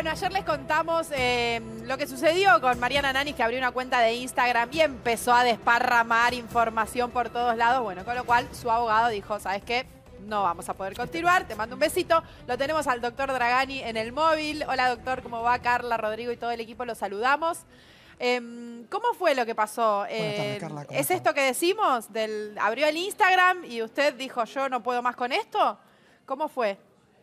Bueno, ayer les contamos lo que sucedió con Mariana Nanis, que abrió una cuenta de Instagram y empezó a desparramar información por todos lados. Bueno, con lo cual su abogado dijo, ¿sabes qué? No vamos a poder continuar, te mando un besito. Lo tenemos al doctor Dragani en el móvil. Hola doctor, ¿cómo va? Carla, Rodrigo y todo el equipo, los saludamos. ¿Cómo fue lo que pasó? Buenas tardes, Carla. ¿Es esto que decimos? Abrió el Instagram y usted dijo, yo no puedo más con esto. ¿Cómo fue?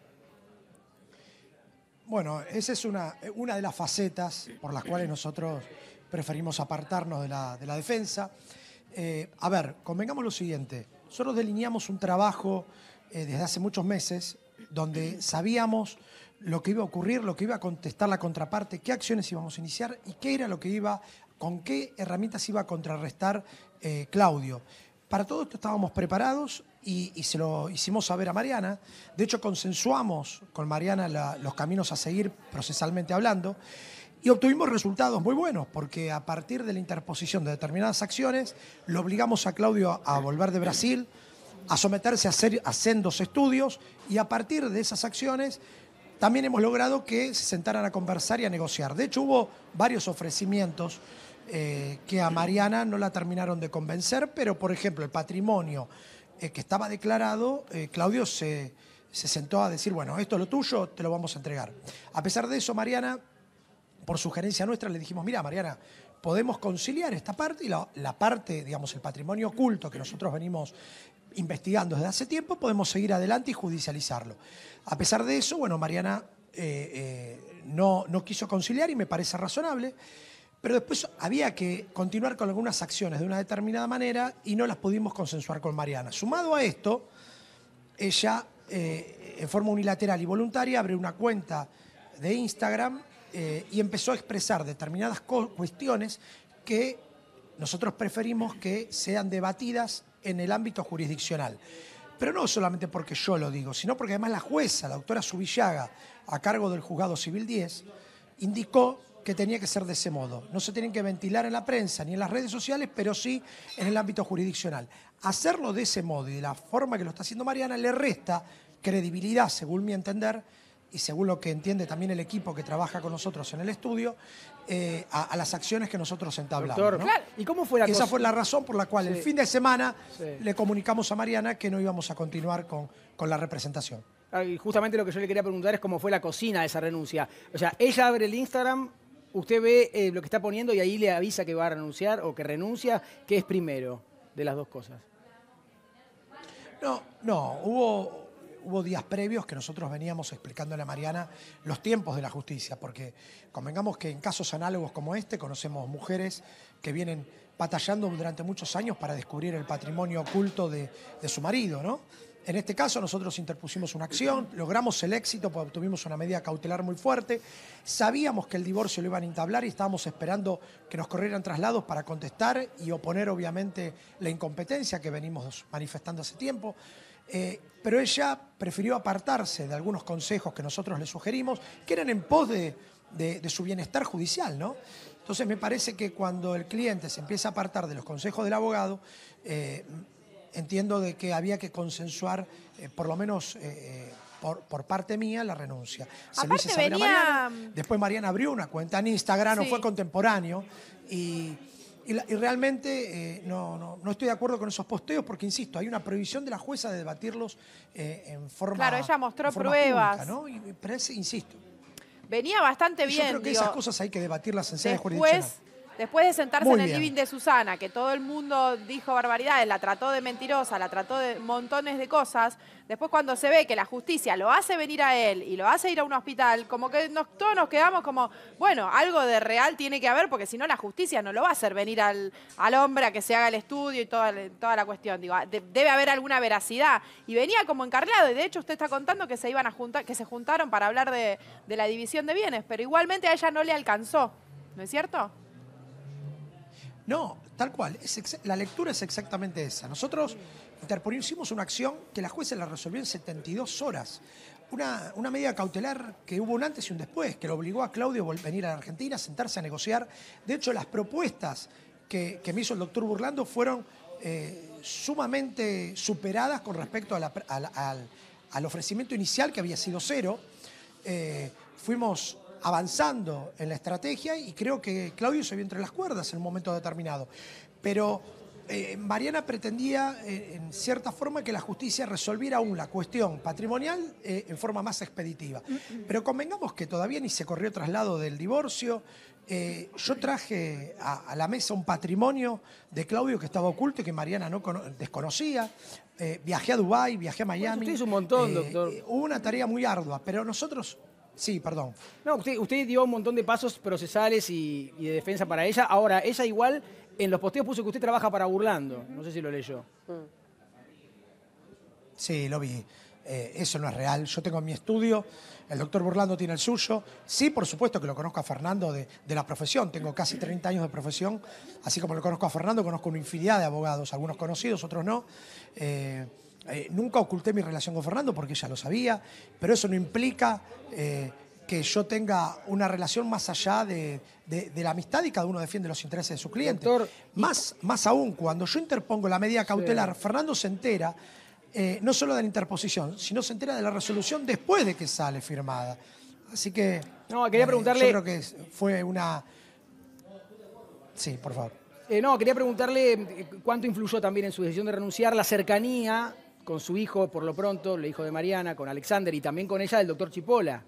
Bueno, esa es una de las facetas por las cuales nosotros preferimos apartarnos de la defensa. A ver, convengamos lo siguiente. Nosotros delineamos un trabajo desde hace muchos meses donde sabíamos lo que iba a ocurrir, lo que iba a contestar la contraparte, qué acciones íbamos a iniciar y qué era lo que con qué herramientas iba a contrarrestar Claudio. Para todo esto estábamos preparados y se lo hicimos saber a Mariana. De hecho, consensuamos con Mariana los caminos a seguir procesalmente hablando y obtuvimos resultados muy buenos porque a partir de la interposición de determinadas acciones lo obligamos a Claudio a volver de Brasil, a someterse a sendos estudios y a partir de esas acciones también hemos logrado que se sentaran a conversar y a negociar. De hecho, hubo varios ofrecimientos que a Mariana no la terminaron de convencer, pero por ejemplo el patrimonio que estaba declarado, Claudio se sentó a decir, bueno, esto es lo tuyo, te lo vamos a entregar. A pesar de eso, Mariana, por sugerencia nuestra, le dijimos, mira Mariana, podemos conciliar esta parte y la parte, digamos, el patrimonio oculto que nosotros venimos investigando desde hace tiempo, podemos seguir adelante y judicializarlo. A pesar de eso, bueno, Mariana no quiso conciliar y me parece razonable. Pero después había que continuar con algunas acciones de una determinada manera y no las pudimos consensuar con Mariana. Sumado a esto, ella en forma unilateral y voluntaria abrió una cuenta de Instagram y empezó a expresar determinadas cuestiones que nosotros preferimos que sean debatidas en el ámbito jurisdiccional. Pero no solamente porque yo lo digo, sino porque además la jueza, la doctora Zubillaga, a cargo del Juzgado Civil 10, indicó que tenía que ser de ese modo. No se tienen que ventilar en la prensa ni en las redes sociales, pero sí en el ámbito jurisdiccional. Hacerlo de ese modo y de la forma que lo está haciendo Mariana le resta credibilidad, según mi entender, y según lo que entiende también el equipo que trabaja con nosotros en el estudio, a las acciones que nosotros entablamos. Doctor, ¿no? claro. ¿Y cómo fue la cosa? Esa fue la razón por la cual Sí. el fin de semana Sí. le comunicamos a Mariana que no íbamos a continuar con la representación. Y justamente lo que yo le quería preguntar es cómo fue la cocina de esa renuncia. O sea, ella abre el Instagram, usted ve lo que está poniendo y ahí le avisa que va a renunciar o que renuncia. ¿Qué es primero de las dos cosas? No, hubo días previos que nosotros veníamos explicándole a Mariana los tiempos de la justicia, porque convengamos que en casos análogos como este conocemos mujeres que vienen batallando durante muchos años para descubrir el patrimonio oculto de su marido, ¿no? En este caso nosotros interpusimos una acción, logramos el éxito, porque obtuvimos una medida cautelar muy fuerte, sabíamos que el divorcio lo iban a entablar y estábamos esperando que nos corrieran traslados para contestar y oponer obviamente la incompetencia que venimos manifestando hace tiempo. Pero ella prefirió apartarse de algunos consejos que nosotros le sugerimos, que eran en pos de su bienestar judicial, ¿no? Entonces me parece que cuando el cliente se empieza a apartar de los consejos del abogado, entiendo de que había que consensuar, por lo menos por parte mía, la renuncia. Se lo hice saber a Mariana. Después Mariana abrió una cuenta en Instagram, no fue contemporáneo, y realmente no estoy de acuerdo con esos posteos porque, insisto, hay una prohibición de la jueza de debatirlos en forma Claro, ella mostró en forma pruebas. pública, ¿no? Y me parece, insisto. Venía bastante bien. Yo creo que esas cosas hay que debatirlas en sede jurisdiccional. Después de sentarse Muy en el bien. living de Susana, que todo el mundo dijo barbaridades, la trató de mentirosa, la trató de montones de cosas, después cuando se ve que la justicia lo hace venir a él y lo hace ir a un hospital, como que todos nos quedamos como, bueno, algo de real tiene que haber, porque si no la justicia no lo va a hacer venir al hombre a que se haga el estudio y toda la cuestión. Digo, debe haber alguna veracidad. Y venía como encarrilado, y de hecho usted está contando que se iban a juntar, que se juntaron para hablar de la división de bienes, pero igualmente a ella no le alcanzó, ¿no es cierto? No, tal cual. La lectura es exactamente esa. Nosotros hicimos una acción que la jueza la resolvió en 72 horas. Una medida cautelar que hubo un antes y un después, que lo obligó a Claudio a venir a la Argentina, a sentarse a negociar. De hecho, las propuestas que me hizo el doctor Burlando fueron sumamente superadas con respecto al ofrecimiento inicial, que había sido cero. Fuimos avanzando en la estrategia y creo que Claudio se vio entre las cuerdas en un momento determinado. Pero Mariana pretendía, en cierta forma, que la justicia resolviera aún la cuestión patrimonial en forma más expeditiva. Pero convengamos que todavía ni se corrió traslado del divorcio. Yo traje a la mesa un patrimonio de Claudio que estaba oculto y que Mariana desconocía. Viajé a Dubái, viajé a Miami. Usted hizo un montón, doctor. Hubo una tarea muy ardua, pero nosotros... Sí, perdón. No, usted dio un montón de pasos procesales y de defensa para ella. Ahora, ella igual en los posteos puso que usted trabaja para Burlando. No sé si lo leyó. Sí, lo vi. Eso no es real. Yo tengo mi estudio, el doctor Burlando tiene el suyo. Sí, por supuesto que lo conozco a Fernando de la profesión. Tengo casi 30 años de profesión. Así como lo conozco a Fernando, conozco una infinidad de abogados, algunos conocidos, otros no. Nunca oculté mi relación con Fernando porque ella lo sabía, pero eso no implica que yo tenga una relación más allá de la amistad y cada uno defiende los intereses de su cliente. Doctor, más aún, cuando yo interpongo la medida cautelar, Fernando se entera no solo de la interposición, sino se entera de la resolución después de que sale firmada. Así que... No, quería preguntarle... Yo creo que fue una... Sí, por favor. No, quería preguntarle cuánto influyó también en su decisión de renunciar la cercanía con su hijo, por lo pronto, el hijo de Mariana, con Alexander y también con ella, el doctor Chipola.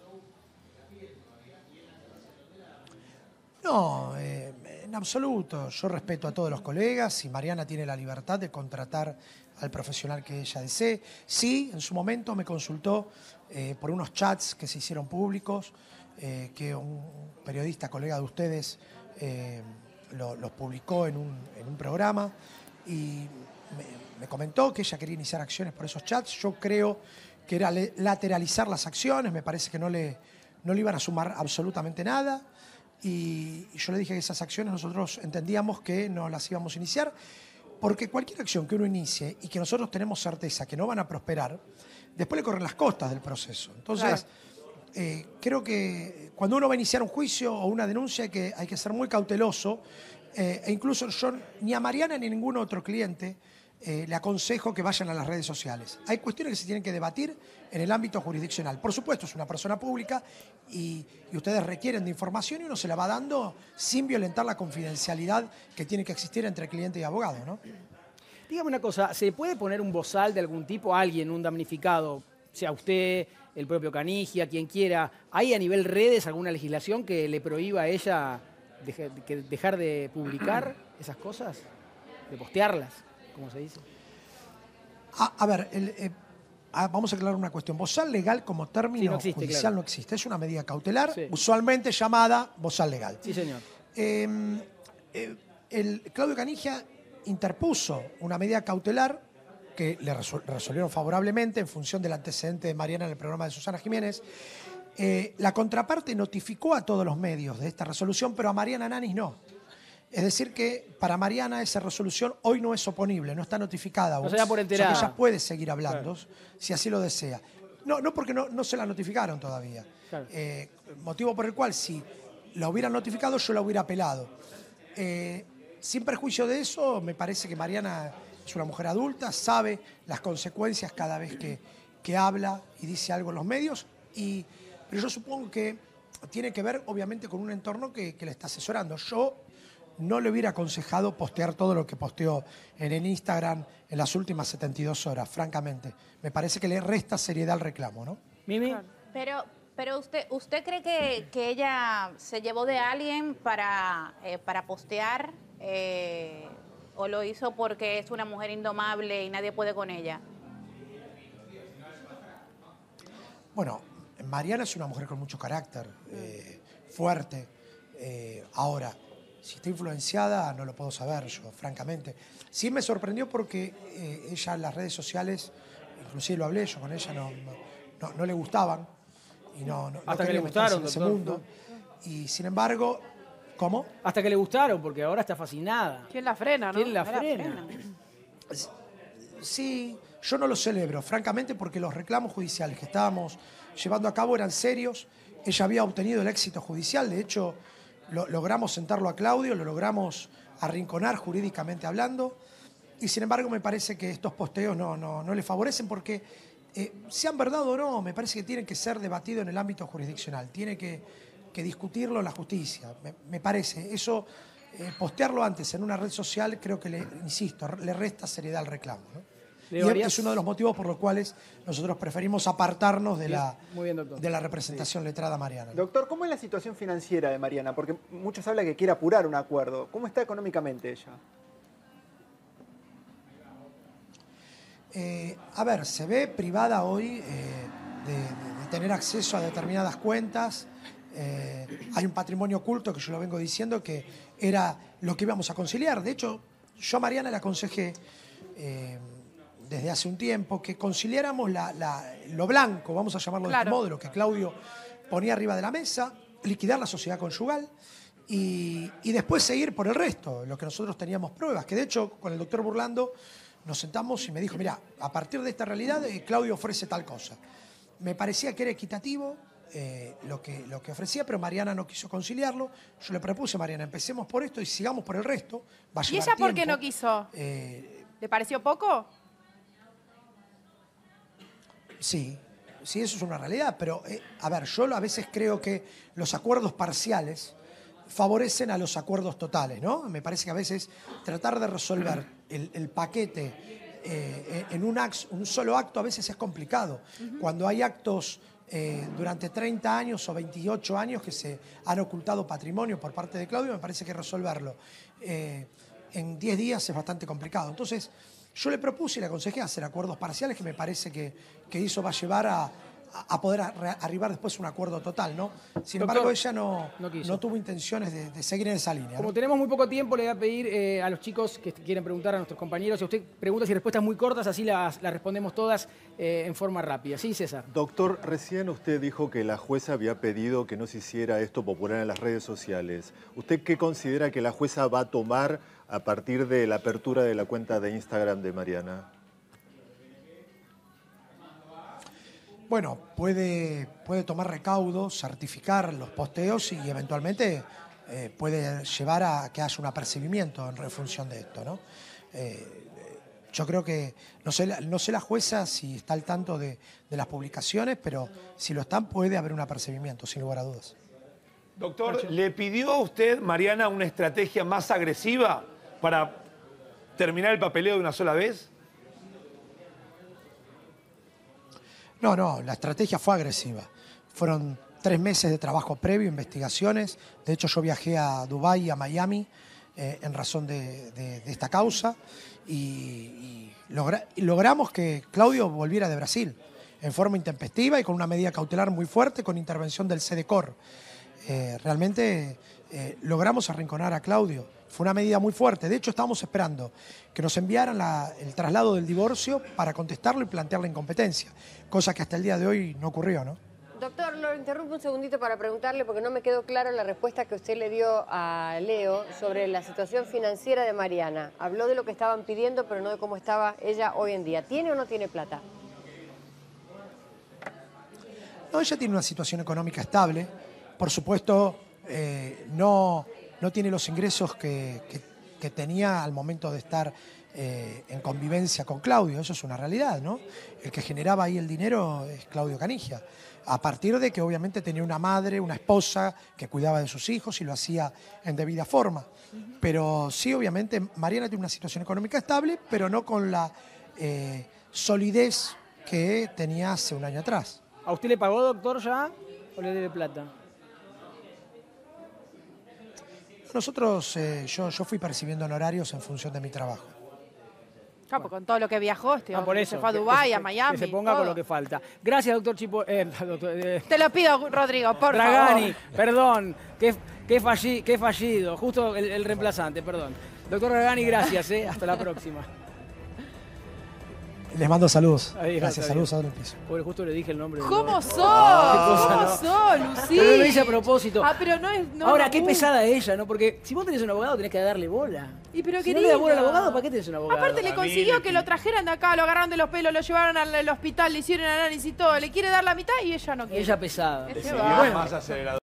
No, en absoluto. Yo respeto a todos los colegas y Mariana tiene la libertad de contratar al profesional que ella desee. Sí, en su momento me consultó por unos chats que se hicieron públicos, que un periodista, colega de ustedes, los publicó en un programa y me comentó que ella quería iniciar acciones por esos chats. Yo creo que era lateralizar las acciones, me parece que no le iban a sumar absolutamente nada. Y yo le dije que esas acciones nosotros entendíamos que no las íbamos a iniciar, porque cualquier acción que uno inicie y que nosotros tenemos certeza que no van a prosperar, después le corren las costas del proceso. Entonces, creo que cuando uno va a iniciar un juicio o una denuncia hay que ser muy cauteloso, e incluso yo ni a Mariana ni a ningún otro cliente le aconsejo que vayan a las redes sociales. Hay cuestiones que se tienen que debatir en el ámbito jurisdiccional. Por supuesto, es una persona pública y ustedes requieren de información y uno se la va dando sin violentar la confidencialidad que tiene que existir entre cliente y abogado, ¿no? Dígame una cosa, ¿se puede poner un bozal de algún tipo a alguien, un damnificado, sea usted, el propio Canigia, quien quiera? ¿Hay a nivel redes alguna legislación que le prohíba a ella dejar de publicar esas cosas? ¿De postearlas? ¿Cómo se dice? A ver, vamos a aclarar una cuestión. Bozal legal como término judicial claro. No existe. Es una medida cautelar, usualmente llamada bozal legal. Sí, señor. Claudio Canigia interpuso una medida cautelar que le resolvieron favorablemente en función del antecedente de Mariana en el programa de Susana Jiménez. La contraparte notificó a todos los medios de esta resolución, pero a Mariana Nanis no. Es decir que para Mariana esa resolución hoy no es oponible, no está notificada aún. No se da por enterada. O sea que ella puede seguir hablando, claro, si así lo desea. No porque no se la notificaron todavía. Claro. Motivo por el cual si la hubieran notificado yo la hubiera apelado. Sin perjuicio de eso, me parece que Mariana es una mujer adulta, sabe las consecuencias cada vez que habla y dice algo en los medios, pero yo supongo que tiene que ver obviamente con un entorno que le está asesorando. Yo no le hubiera aconsejado postear todo lo que posteó en el Instagram en las últimas 72 horas, francamente. Me parece que le resta seriedad al reclamo, ¿no? Mimi. Pero usted cree que ella se llevó de alguien para postear o lo hizo porque es una mujer indomable y nadie puede con ella? Bueno, Mariana es una mujer con mucho carácter, fuerte. Ahora, si está influenciada, no lo puedo saber yo, francamente. Sí me sorprendió porque ella en las redes sociales, inclusive lo hablé yo con ella, no le gustaban. Y no hasta que le gustaron, en ese mundo. Y sin embargo, ¿cómo? Hasta que le gustaron, porque ahora está fascinada. ¿Quién la frena, no? ¿Quién la frena? Sí, yo no lo celebro, francamente, porque los reclamos judiciales que estábamos llevando a cabo eran serios. Ella había obtenido el éxito judicial, de hecho, logramos sentarlo a Claudio, lo logramos arrinconar jurídicamente hablando, y sin embargo me parece que estos posteos no le favorecen porque sean verdad o no, me parece que tienen que ser debatidos en el ámbito jurisdiccional, tiene que discutirlo la justicia, me parece. Eso, postearlo antes en una red social, creo que, insisto, le resta seriedad al reclamo, ¿no? Y es uno de los motivos por los cuales nosotros preferimos apartarnos de la representación letrada Mariana. Doctor, ¿cómo es la situación financiera de Mariana? Porque muchos hablan que quiere apurar un acuerdo. ¿Cómo está económicamente ella? A ver, se ve privada hoy de tener acceso a determinadas cuentas. Hay un patrimonio oculto que yo lo vengo diciendo que era lo que íbamos a conciliar. De hecho, yo a Mariana le aconsejé desde hace un tiempo que conciliáramos lo blanco, vamos a llamarlo de este modo, lo que Claudio ponía arriba de la mesa, liquidar la sociedad conyugal y después seguir por el resto, lo que nosotros teníamos pruebas, que de hecho con el doctor Burlando nos sentamos y me dijo, mira, a partir de esta realidad Claudio ofrece tal cosa. Me parecía que era equitativo lo que ofrecía, pero Mariana no quiso conciliarlo. Yo le propuse a Mariana, empecemos por esto y sigamos por el resto. Va a llevar ¿Y ella por tiempo. qué no quiso? ¿Le pareció poco? Sí, eso es una realidad, pero a ver, yo a veces creo que los acuerdos parciales favorecen a los acuerdos totales, ¿no? Me parece que a veces tratar de resolver el paquete en un solo acto a veces es complicado. Cuando hay actos durante 30 años o 28 años que se han ocultado patrimonio por parte de Claudio, me parece que resolverlo en 10 días es bastante complicado. Entonces, yo le propuse y le aconsejé hacer acuerdos parciales que me parece que eso va a llevar a poder arribar después a un acuerdo total, ¿no? Sin embargo, ella no tuvo intenciones de seguir en esa línea, ¿no? Como tenemos muy poco tiempo, le voy a pedir a los chicos que quieren preguntar a nuestros compañeros, si usted preguntas y respuestas muy cortas, así las respondemos todas en forma rápida. Sí, César. Doctor, recién usted dijo que la jueza había pedido que no se hiciera esto popular en las redes sociales. ¿Usted qué considera que la jueza va a tomar a partir de la apertura de la cuenta de Instagram de Mariana? Bueno, puede tomar recaudos, certificar los posteos y eventualmente puede llevar a que haya un apercibimiento en función de esto, ¿no? Yo creo que, no sé la jueza si está al tanto de las publicaciones, pero si lo están puede haber un apercibimiento, sin lugar a dudas. Doctor, ¿le pidió a usted, Mariana, una estrategia más agresiva para terminar el papeleo de una sola vez? No, la estrategia fue agresiva. Fueron 3 meses de trabajo previo, investigaciones. De hecho, yo viajé a Dubái y a Miami en razón de esta causa y logramos que Claudio volviera de Brasil en forma intempestiva y con una medida cautelar muy fuerte, con intervención del SEDECOR. Realmente logramos arrinconar a Claudio. Fue una medida muy fuerte. De hecho, estábamos esperando que nos enviaran el traslado del divorcio para contestarlo y plantear la incompetencia, cosa que hasta el día de hoy no ocurrió, ¿no? Doctor, lo interrumpo un segundito para preguntarle, porque no me quedó clara la respuesta que usted le dio a Leo sobre la situación financiera de Mariana. Habló de lo que estaban pidiendo, pero no de cómo estaba ella hoy en día. ¿Tiene o no tiene plata? No, ella tiene una situación económica estable. Por supuesto, no tiene los ingresos que tenía al momento de estar en convivencia con Claudio. Eso es una realidad, ¿no? El que generaba ahí el dinero es Claudio Canigia. A partir de que obviamente tenía una madre, una esposa que cuidaba de sus hijos y lo hacía en debida forma. Pero sí, obviamente, Mariana tiene una situación económica estable, pero no con la solidez que tenía hace un año atrás. ¿A usted le pagó, doctor, ya o le debe plata? Nosotros, yo fui percibiendo honorarios en función de mi trabajo. Claro, con todo lo que viajó, por eso, se fue a Dubái, a Miami. Que se ponga todo. con lo que falta. Gracias, doctor Chipo. Te lo pido, Rodrigo, por Dragani, favor. Perdón, qué fallido. Justo el reemplazante, perdón. Doctor Dragani, gracias, hasta la próxima. Les mando saludos. Adiós, gracias, adiós. saludos a el piso. Pobre, justo le dije el nombre. ¿Cómo sos? ¿Cómo sos, Lucía? Pero lo hice a propósito. Ah, pero no es... No, Ahora, no, qué pesada ella, ¿no? Porque si vos tenés un abogado, tenés que darle bola. Y pero si no le das bola al abogado, ¿para qué tenés un abogado? Aparte le consiguió que lo trajeran de acá, lo agarraron de los pelos, lo llevaron al hospital, le hicieron análisis y todo. Le quiere dar la mitad y ella no quiere. Ella pesada. Ese Decidió va. más acelerado.